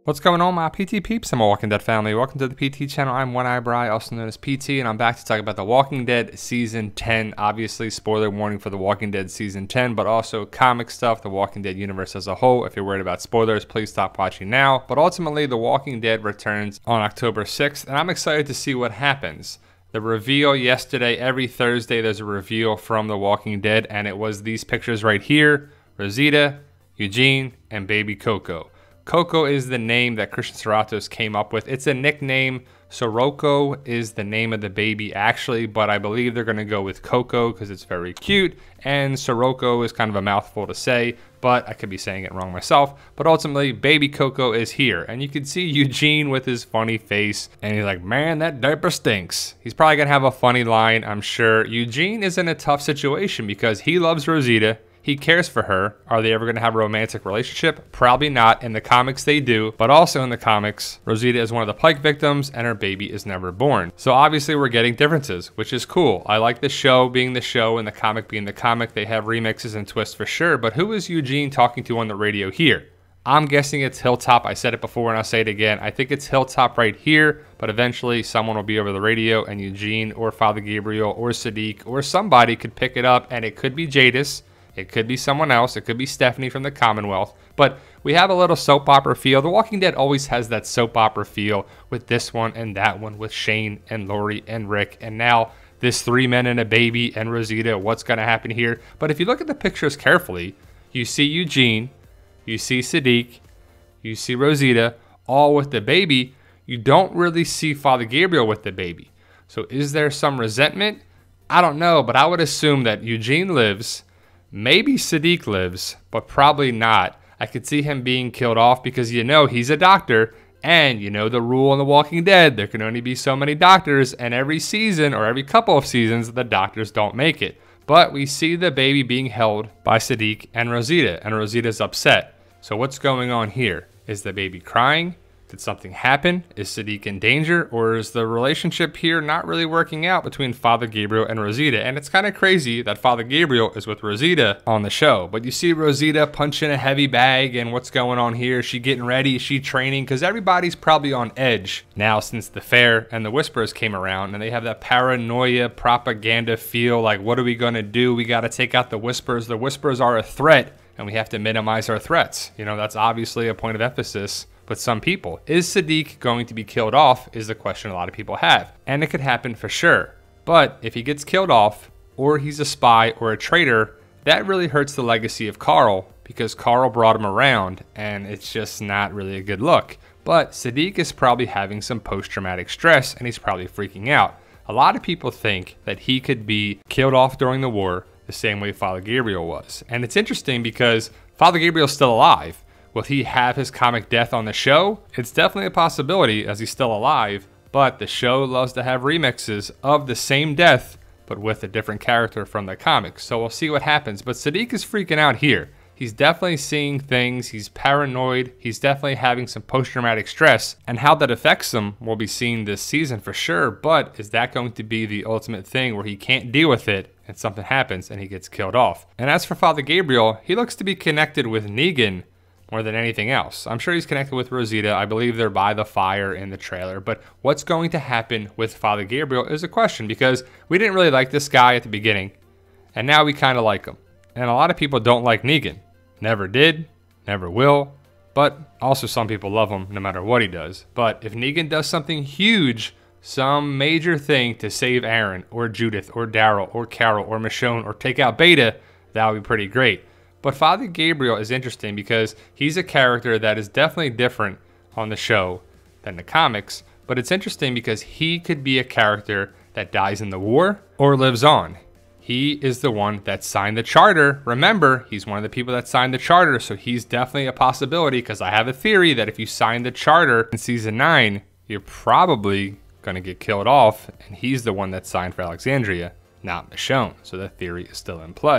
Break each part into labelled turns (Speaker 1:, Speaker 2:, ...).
Speaker 1: What's going on, my PT peeps and my Walking Dead family? Welcome to the PT channel. I'm One Eye Bri, also known as PT, and I'm back to talk about The Walking Dead Season 10. Obviously, spoiler warning for The Walking Dead Season 10, but also comic stuff, The Walking Dead universe as a whole. If you're worried about spoilers, please stop watching now. But ultimately, The Walking Dead returns on October 6th, and I'm excited to see what happens. The reveal yesterday, every Thursday, there's a reveal from The Walking Dead, and it was these pictures right here: Rosita, Eugene, and baby Coco. Coco is the name that Christian Serratos came up with. It's a nickname. Sirocco is the name of the baby actually, but I believe they're going to go with Coco because it's very cute, and Sirocco is kind of a mouthful to say, but I could be saying it wrong myself. But ultimately, baby Coco is here, and you can see Eugene with his funny face, and he's like, man, that diaper stinks. He's probably going to have a funny line, I'm sure. Eugene is in a tough situation because he loves Rosita. He cares for her. Are they ever going to have a romantic relationship? Probably not. In the comics, they do. But also in the comics, Rosita is one of the Pike victims and her baby is never born. So obviously we're getting differences, which is cool. I like the show being the show and the comic being the comic. They have remixes and twists for sure. But who is Eugene talking to on the radio here? I'm guessing it's Hilltop. I said it before and I'll say it again. I think it's Hilltop right here, but eventually someone will be over the radio and Eugene or Father Gabriel or Sadiq or somebody could pick it up, and it could be Jadis. It could be someone else. It could be Stephanie from the Commonwealth. But we have a little soap opera feel. The Walking Dead always has that soap opera feel with this one and that one, with Shane and Lori and Rick. And now this 3 men and a baby and Rosita. What's going to happen here? But if you look at the pictures carefully, you see Eugene, you see Sadiq, you see Rosita, all with the baby. You don't really see Father Gabriel with the baby. So is there some resentment? I don't know, but I would assume that Eugene lives. Maybe Sadiq lives, but probably not. I could see him being killed off because, you know, he's a doctor, and you know the rule in The Walking Dead, there can only be so many doctors, and every season or every couple of seasons the doctors don't make it. But we see the baby being held by Sadiq and Rosita's upset. So what's going on here? Is the baby crying? Did something happen? Is Sadiq in danger? Or is the relationship here not really working out between Father Gabriel and Rosita? And it's kind of crazy that Father Gabriel is with Rosita on the show. But you see Rosita punching a heavy bag, and what's going on here? Is she getting ready? Is she training? Because everybody's probably on edge now since the fair and the Whisperers came around, and they have that paranoia propaganda feel like, what are we going to do? We got to take out the Whisperers. The Whisperers are a threat, and we have to minimize our threats. You know, that's obviously a point of emphasis with some people. Is Sadiq going to be killed off is the question a lot of people have. And it could happen for sure. But if he gets killed off, or he's a spy or a traitor, that really hurts the legacy of Carl, because Carl brought him around, and it's just not really a good look. But Sadiq is probably having some post-traumatic stress, and he's probably freaking out. A lot of people think that he could be killed off during the war the same way Father Gabriel was. And it's interesting because Father Gabriel's still alive. Will he have his comic death on the show? It's definitely a possibility as he's still alive, but the show loves to have remixes of the same death, but with a different character from the comics. So we'll see what happens. But Sadiq is freaking out here. He's definitely seeing things. He's paranoid. He's definitely having some post-traumatic stress. And how that affects him will be seen this season for sure. But is that going to be the ultimate thing where he can't deal with it and something happens and he gets killed off? And as for Father Gabriel, he looks to be connected with Negan more than anything else. I'm sure he's connected with Rosita. I believe they're by the fire in the trailer. But what's going to happen with Father Gabriel is a question, because we didn't really like this guy at the beginning, and now we kind of like him. And a lot of people don't like Negan. Never did, never will, but also some people love him no matter what he does. But if Negan does something huge, some major thing to save Aaron or Judith or Daryl or Carol or Michonne or take out Beta, that would be pretty great. But Father Gabriel is interesting because he's a character that is definitely different on the show than the comics. But it's interesting because he could be a character that dies in the war or lives on. He is the one that signed the charter. Remember, he's one of the people that signed the charter. So he's definitely a possibility, because I have a theory that if you sign the charter in season 9, you're probably going to get killed off. And he's the one that signed for Alexandria, not Michonne. So that theory is still in play.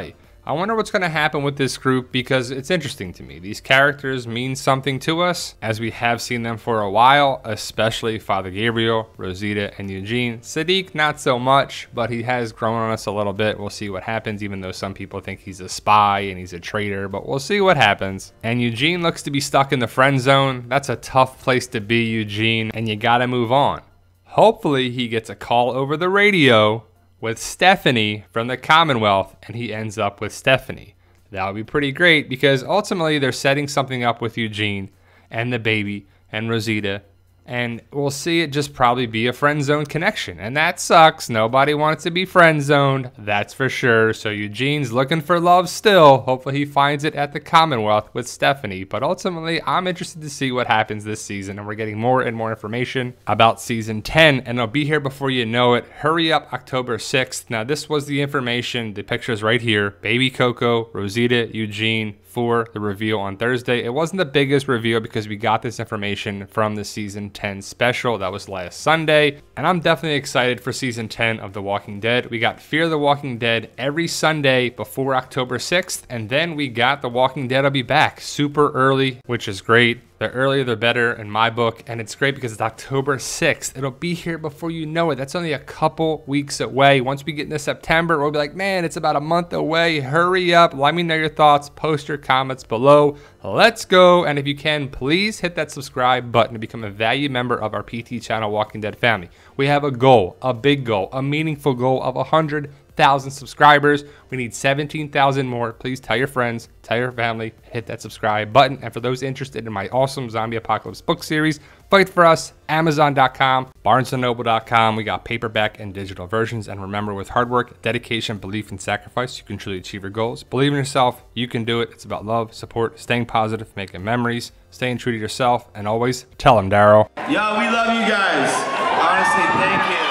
Speaker 1: I wonder what's going to happen with this group because it's interesting to me. These characters mean something to us as we have seen them for a while, especially Father Gabriel, Rosita, and Eugene. Sadiq, not so much, but he has grown on us a little bit. We'll see what happens, even though some people think he's a spy and he's a traitor, but we'll see what happens. And Eugene looks to be stuck in the friend zone. That's a tough place to be, Eugene, and you got to move on. Hopefully he gets a call over the radio with Stephanie from the Commonwealth, and he ends up with Stephanie. That would be pretty great because ultimately they're setting something up with Eugene and the baby and Rosita, and we'll see it just probably be a friend zone connection, and that sucks. Nobody wants to be friend zoned, that's for sure. So Eugene's looking for love still. Hopefully he finds it at the Commonwealth with Stephanie, but ultimately I'm interested to see what happens this season, and we're getting more and more information about season 10, and it'll be here before you know it. Hurry up, October 6th. Now this was the information, the pictures right here. Baby Coco, Rosita, Eugene, for the reveal on Thursday. It wasn't the biggest reveal because we got this information from the season 10 special that was last Sunday, and I'm definitely excited for season 10 of The Walking Dead. We got Fear the Walking Dead every Sunday before October 6th, and then we got The Walking Dead will be back super early, which is great. The earlier the better in my book, and it's great because it's October 6th. It'll be here before you know it. That's only a couple weeks away. Once we get into September, we'll be like, man, it's about a month away. Hurry up. Let me know your thoughts. Post your comments below. Let's go. And if you can, please hit that subscribe button to become a valued member of our PT channel Walking Dead family. We have a goal, a big goal, a meaningful goal of 100,000 subscribers. We need 17,000 more. Please tell your friends, tell your family, hit that subscribe button. And for those interested in my awesome zombie apocalypse book series, Fight For Us, Amazon.com, BarnesandNoble.com. We got paperback and digital versions. And remember, with hard work, dedication, belief, and sacrifice, you can truly achieve your goals. Believe in yourself. You can do it. It's about love, support, staying positive, making memories, staying true to yourself, and always tell them, Daryl.
Speaker 2: Yo, we love you guys. Honestly, thank you.